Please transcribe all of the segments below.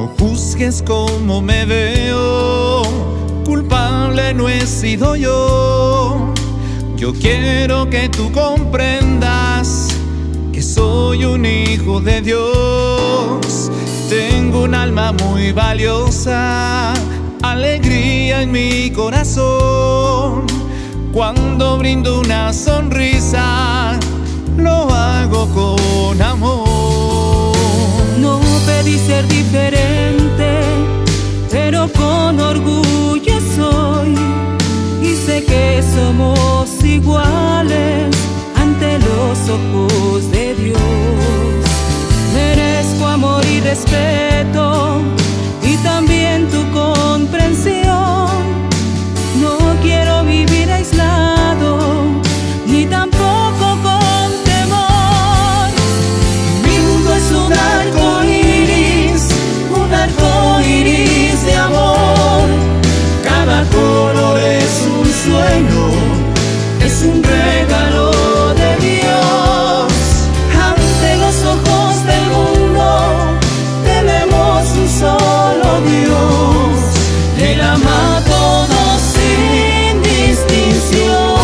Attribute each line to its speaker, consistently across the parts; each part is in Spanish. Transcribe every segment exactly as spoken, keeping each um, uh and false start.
Speaker 1: No juzgues cómo me veo, culpable no he sido yo. Yo quiero que tú comprendas que soy un hijo de Dios. Tengo un alma muy valiosa, alegría en mi corazón. Cuando brindo una sonrisa, lo hago con amor.
Speaker 2: No pedí ser diferente, pero con orgullo soy. Y sé que somos iguales ante los ojos de Dios. Merezco amor y respeto, y también tu comprensión. No quiero vivir aislado, ni tampoco con temor. Mi mundo es un arco iris, un arco iris de amor. Cada color es un sueño, es un regalo de Dios. Ante los ojos del mundo tenemos un solo Dios. Él ama a todos sin distinción.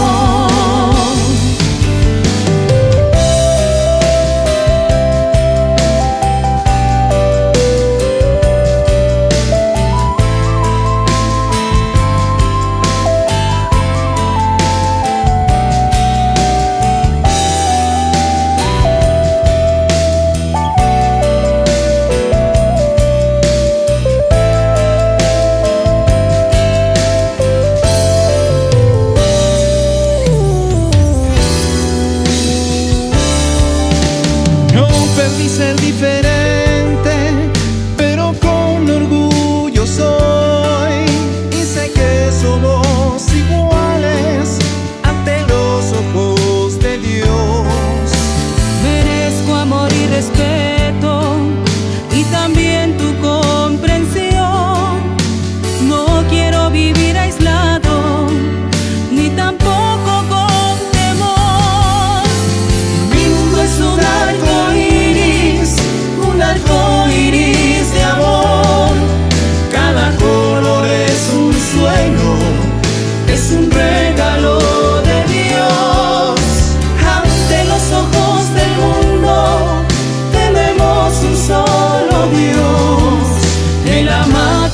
Speaker 1: Perdí ser diferente, pero con orgullo soy. Y sé que somos iguales ante los ojos de Dios.
Speaker 2: Merezco amor y respeto, y también tu comprensión. No quiero vivir aislado, ni tampoco con temor. Mi mundo es un arco iris, un arco iris de amor. Cada color es un sueño, es un regalo de Dios. Ante los ojos del mundo tenemos un solo Dios. Él ama